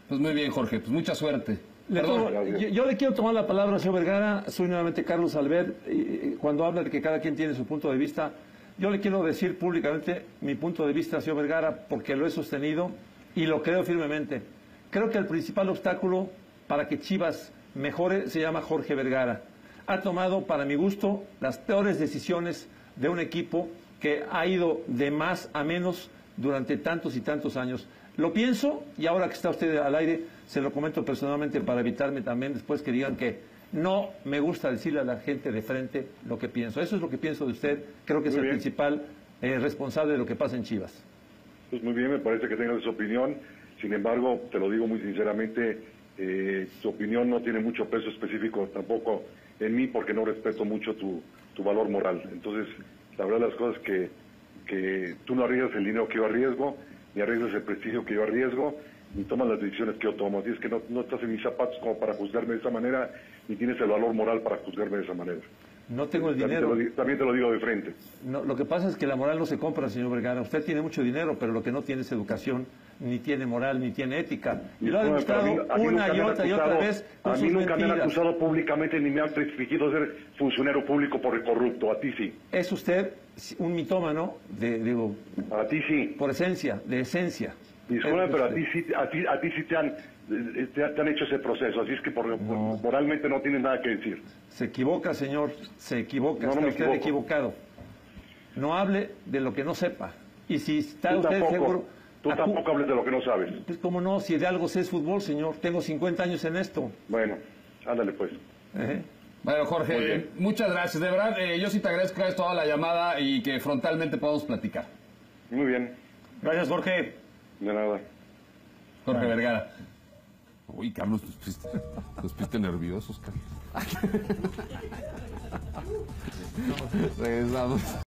Pues muy bien, Jorge, pues mucha suerte. Yo le quiero tomar la palabra al señor Vergara. Soy nuevamente Carlos Albert. Cuando habla de que cada quien tiene su punto de vista, yo le quiero decir públicamente mi punto de vista, señor Vergara, porque lo he sostenido y lo creo firmemente. Creo que el principal obstáculo para que Chivas mejore se llama Jorge Vergara. Ha tomado, para mi gusto, las peores decisiones de un equipo que ha ido de más a menos durante tantos y tantos años. Lo pienso, y ahora que está usted al aire, se lo comento personalmente para evitarme también después que digan que no me gusta decirle a la gente de frente lo que pienso. Eso es lo que pienso de usted. Creo que es el principal responsable de lo que pasa en Chivas. Pues muy bien, me parece que tengas esa opinión. Sin embargo, te lo digo muy sinceramente, tu opinión no tiene mucho peso específico tampoco en mí, porque no respeto mucho tu valor moral. Entonces, la verdad las cosas que tú no arriesgas el dinero que yo arriesgo, ni arriesgas el prestigio que yo arriesgo, ni tomas las decisiones que yo tomo. Así es que no estás en mis zapatos como para juzgarme de esa manera, ni tienes el valor moral para juzgarme de esa manera. No tengo el dinero. También te lo digo de frente. No, lo que pasa es que la moral no se compra, señor Vergara. Usted tiene mucho dinero, pero lo que no tiene es educación, ni tiene moral, ni tiene ética. Y lo ha demostrado una y otra vez con sus mentiras. A mí nunca me han acusado públicamente, ni me han restringido ser funcionario público por corrupto. A ti sí. Es usted un mitómano, a ti sí. Por esencia, de esencia. Disculpe, pero a ti sí te han hecho ese proceso, así es que moralmente no tienes nada que decir. Se equivoca, señor, se equivoca, está usted equivocado. No hable de lo que no sepa. Y si está usted seguro... Tú tampoco hables de lo que no sabes. Pues cómo no, si de algo sé es fútbol, señor. Tengo 50 años en esto. Bueno, ándale pues. Bueno, Jorge, muchas gracias. De verdad, yo sí te agradezco que hayas toda la llamada y que frontalmente podamos platicar. Muy bien. Gracias, Jorge. De nada. Jorge Vergara. Uy, Carlos, los piste nerviosos, Carlos. Regresamos.